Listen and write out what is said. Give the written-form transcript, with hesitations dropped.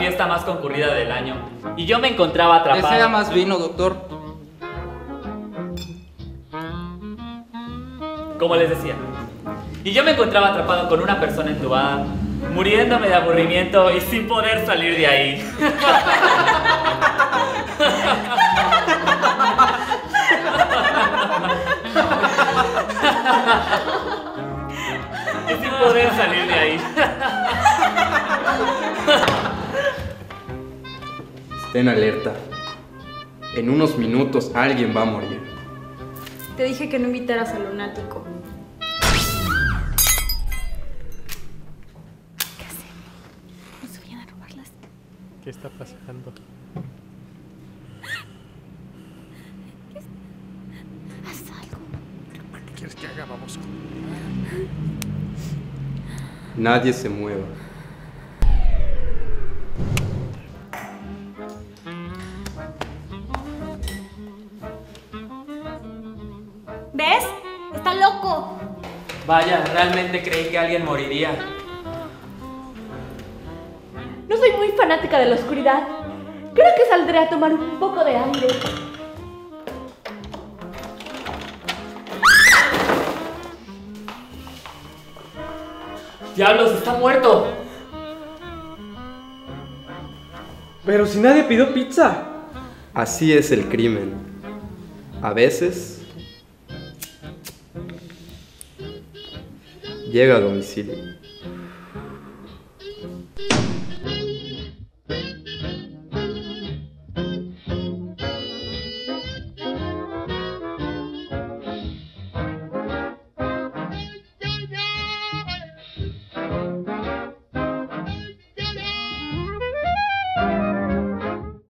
fiesta más concurrida del año y yo me encontraba atrapado. ¿Desea más vino, doctor? Como les decía, y yo me encontraba atrapado con una persona entubada, muriéndome de aburrimiento y sin poder salir de ahí. Y sin poder salir de ahí. Estén alerta. En unos minutos alguien va a morir. Te dije que no invitaras al lunático. ¿Qué hacemos? Nos vayan a robar las... ¿Qué está pasando? Haz algo. ¿Qué quieres que haga? Vamos. Nadie se mueva. ¿Ves? ¡Está loco! Vaya, realmente creí que alguien moriría. No soy muy fanática de la oscuridad. Creo que saldré a tomar un poco de aire. ¡Diablos, está muerto! Pero si nadie pidió pizza. Así es el crimen. A veces llega a domicilio.